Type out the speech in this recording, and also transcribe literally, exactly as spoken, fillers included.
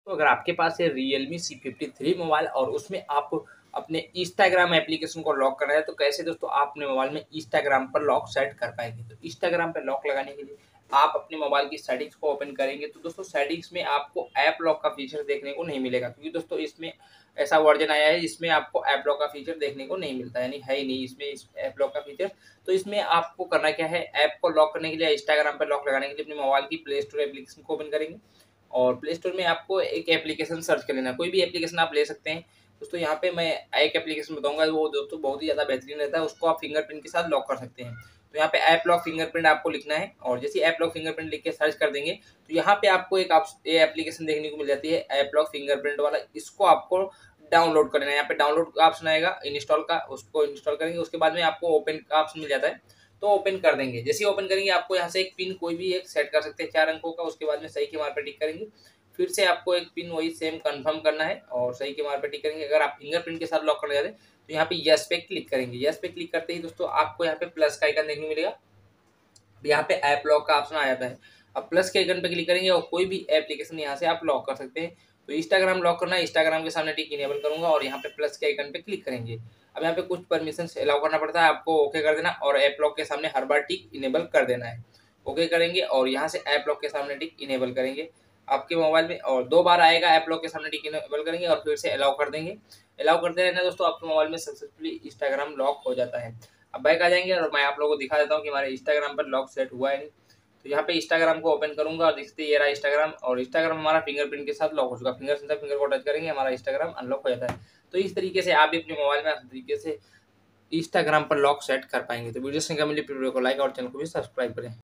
तो अगर आपके पास है Realme C fifty three mobile और उसमें आप अपने इंस्टाग्राम एप्लीकेशन को लॉक करना है, तो कैसे दोस्तों आप अपने मोबाइल में इंस्टाग्राम पर लॉक सेट कर पाएंगे। तो इंस्टाग्राम पर लॉक लगाने के लिए आप अपने मोबाइल की सेटिंग्स को ओपन करेंगे, तो दोस्तों सेटिंग्स में आपको ऐप लॉक का फीचर देखने को नहीं मिलेगा, क्योंकि दोस्तों इसमें ऐसा वर्जन आया है जिसमें आपको ऐप लॉक का फीचर देखने को नहीं मिलता, यानी है ही नहीं इसमें इस ऐप लॉक का फीचर। तो इसमें आपको करना क्या है, ऐप को लॉक करने के लिए, इंस्टाग्राम पर लॉक लगाने के लिए अपने मोबाइल की प्ले स्टोर एप्लीकेशन को ओपन करेंगे और प्ले स्टोर में आपको एक एप्लीकेशन सर्च कर लेना, कोई भी एप्लीकेशन आप ले सकते हैं। दोस्तों यहाँ पे मैं एक एप्लीकेशन बताऊंगा, वो दोस्तों बहुत ही ज़्यादा बेहतरीन रहता है, उसको आप फिंगरप्रिंट के साथ लॉक कर सकते हैं। तो यहाँ पे ऐप लॉक फिंगरप्रिंट आपको लिखना है और जैसे ऐप लॉक फिंगरप्रिंट लिख के सर्च कर देंगे, तो यहाँ पे आपको एक एप्लीकेशन देखने को मिल जाती है ऐप लॉक फिंगरप्रिंट वाला। इसको आपको डाउनलोड कर लेना है। यहाँ पे डाउनलोड का ऑप्शन आएगा, इंस्टॉल का, उसको इंस्टॉल करेंगे। उसके बाद में आपको ओपन का ऑप्शन मिल जाता है, तो ओपन कर देंगे। जैसे ही ओपन करेंगे आपको यहाँ से एक पिन कोई भी एक सेट कर सकते हैं चार अंकों का। उसके बाद में सही के मार्क पे टिक करेंगे, फिर से आपको एक पिन वही सेम कंफर्म करना है और सही के मार्क पे टिक करेंगे। अगर आप फिंगरप्रिंट के साथ लॉक करने जाते हैं तो यहाँ पे यस पे क्लिक करेंगे। यस पे क्लिक करते ही दोस्तों आपको यहाँ पे प्लस का आइकन देखने को मिलेगा, यहाँ पे ऐप लॉक का ऑप्शन आ जाता है। अब प्लस के आइकन पे क्लिक करेंगे और कोई भी एप्लीकेशन यहाँ से आप लॉक कर सकते हैं। तो इंस्टाग्राम लॉक करना है, इंस्टाग्राम के सामने टिक इनेबल करूंगा और यहाँ पे प्लस के आइकन पे क्लिक करेंगे। अब यहाँ पे कुछ परमिशन अलाउ करना पड़ता है, आपको ओके कर देना और ऐप लॉक के सामने हर बार टिक इनेबल कर देना है। ओके करेंगे और यहाँ से ऐप लॉक के सामने टिक इनेबल करेंगे आपके मोबाइल में, और दो बार आएगा ऐप लॉक के सामने टिक इनेबल करेंगे और फिर से अलाउ कर देंगे। अलाउ करते रहना दोस्तों, आपके मोबाइल में सक्सेसफुली इंस्टाग्राम लॉक हो जाता है। अब बैक आ जाएंगे और मैं आप लोगों को दिखा देता हूँ कि हमारे इंस्टाग्राम पर लॉक सेट हुआ है नहीं। तो यहाँ पे इंस्टाग्राम को ओपन करूंगा और देखते ये रहा इंस्टाग्राम, और इंस्टाग्राम हमारा फिंगरप्रिंट के साथ लॉक हो चुका। फिंगर से फिंगर को टच करेंगे, हमारा इंस्टाग्राम अनलॉक हो जाता है। तो इस तरीके से आप भी अपने मोबाइल में इस तरीके से इंस्टाग्राम पर लॉक सेट कर पाएंगे। तो वीडियो से मिली वीडियो को लाइक और चैनल को भी सब्सक्राइब करें।